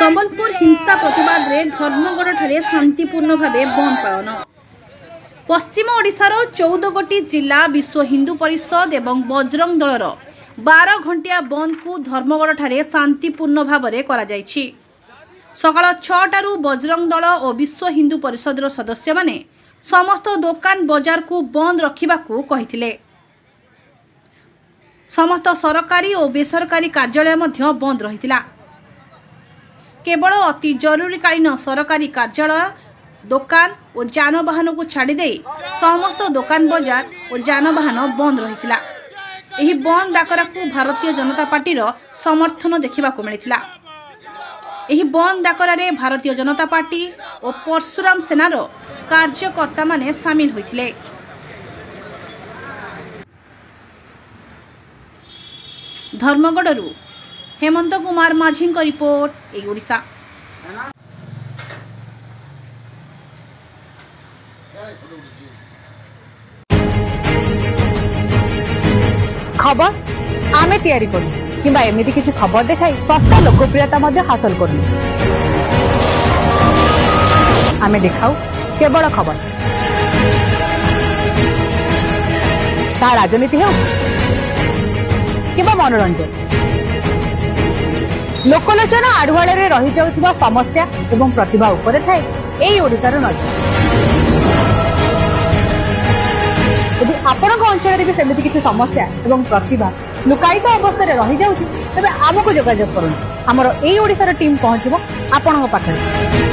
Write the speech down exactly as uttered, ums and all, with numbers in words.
संबलपुर हिंसा प्रतिवाद रे धर्मगढ़ ठारे शांतिपूर्ण भावे बंद पालन। पश्चिम ओडिशार चौदह गोटी जिला विश्व हिंदू परिषद एवं बजरंग दलर बारह घंटिया बंद को धर्मगढ़ ठारे शांतिपूर्ण भावे करा जायछि। सकाळ छटारू बजरंग दल और विश्व हिंदू परिषद सदस्य माने समस्त दुकान बजार को बंद रखिबाकू कहिथिले। समस्त सरकारी और बेसरकारी कार्यालय मध्य बंद रहितिला। केवल अति जरूरीकालीन सरकारी कार्यालय दुकान और जानवाहन को छाड़ी दे समस्त दुकान बजार और जानवाहन बंद रहितिला। एही बंद डाकरा को भारतीय जनता पार्टी समर्थन देखा मिलता। एही बंद डाकरा रे भारतीय जनता पार्टी और परशुराम सेनार कार्यकर्ता माने सामिल होइथिले। धर्मगढ़ हेमंत कुमार माझी को रिपोर्ट एई ओडिशा। खबर आमे तैयारी करू किंबा एमिति किछि खबर देखाई सस्ता लोकप्रियता मध्ये हासिल करू। आमे देखाऊ केवल खबर ता राजनीति हो किंबा मनोरंजन। लोकलोचना आढ़ुआल रही जाउथिबा समस्या एवं प्रतिभा उपरे थाए एई ओडिशार नजर। यदि आपणक अंचल भी सेमिति किसी समस्या एवं प्रतिभा लुकायित अवस्था रही जाउछि तबे आमको जोगाजोग करूँ। आमर एई ओडिशार टीम पहुंचबो आपणक पाखरे।